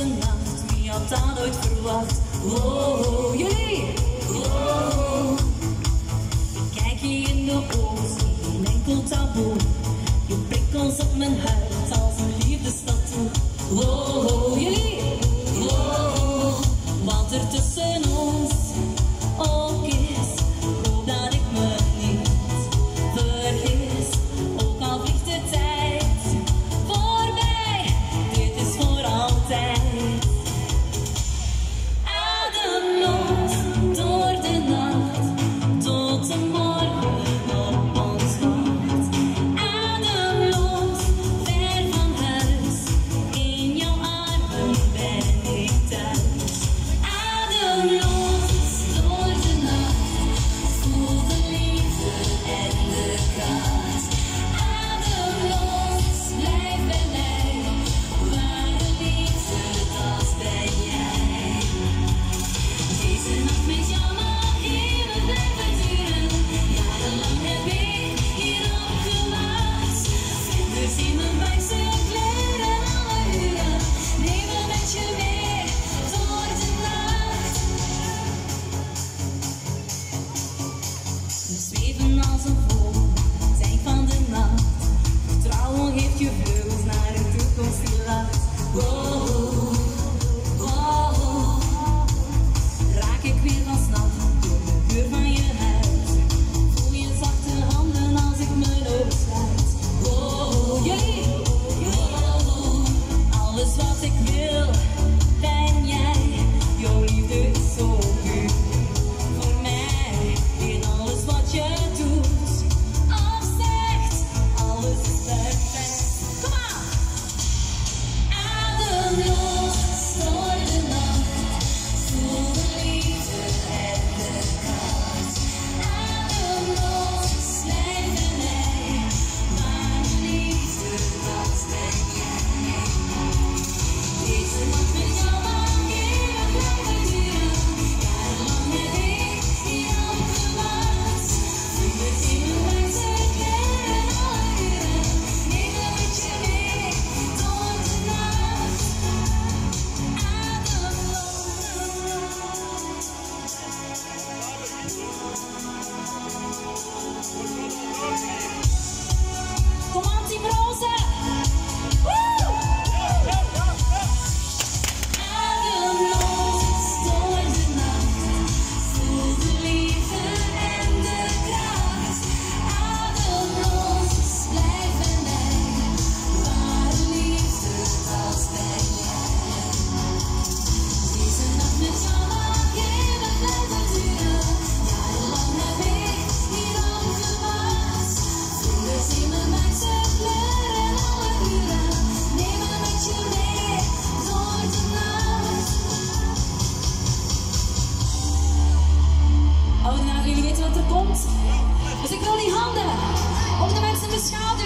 nacht, wie had dat ooit verwacht? Oh, jullie! Oh, ik kijk je in de ogen, geen enkel taboe. Je prikkels op mijn huid als een liefdestattoo. Oh, jullie! Oh, wat er tussen ons ook is, hoop dat ik me niet vergis. Ook al vliegt de tijd voorbij, dit is voor altijd. Ademloos door de nacht, tot de morgen op ons wacht. Ademloos, ver van huis, in jouw armen ben ik thuis. Ademloos door de nacht, voel de liefde en de kracht. Ademloos, blijf bij mij, ware liefde, dat ben jij. Deze nacht met jou mag eeuwig blijven duren. Jarenlang heb ik hierop gewacht. Vlinders in mijn buik, ze kleuren alle uren. Neem me met je mee door de nacht. We zweven als een vogel, zijn van de nacht. Vertrouwen geeft je vleugels naar een toekomst die lacht. Wow, wow. Raak ik weer van s'nachts door de geur van je huid. Voel je zachte handen als ik mijn ogen sluit. Oh, jullie! Oh, alles wat ik wil, ben jij. Jouw liefde is zo puur voor mij. In alles wat je doet of zegt, alles is perfect. Kom aan! Ademloos door de nacht, voel de liefde en de kracht. Ademloos, blijf bij mij, maar liefde, dat ben jij. Deze nacht met jou mag eeuwig blijven duren. Jarenlang heb ik hierop gewacht. Vlinders in mijn buik, ze kleuren alle uren. Neem me met je mee door de nacht. Kom aan, Team Roze! Woe! Ademloos door de nacht, voel de liefde en de kracht. Ademloos, blijf bij mij, ware liefde, dat ben jij. Deze nacht met jou mag eeuwig blijven duren. Jarenlang heb ik hierop gewacht. Vlinders in mijn buik, ze kleuren alle uren. Neem me met je mee door de nacht. Oude dagen, jullie weten wat er komt. Dus ik wil die handen op de mensen beschouwen.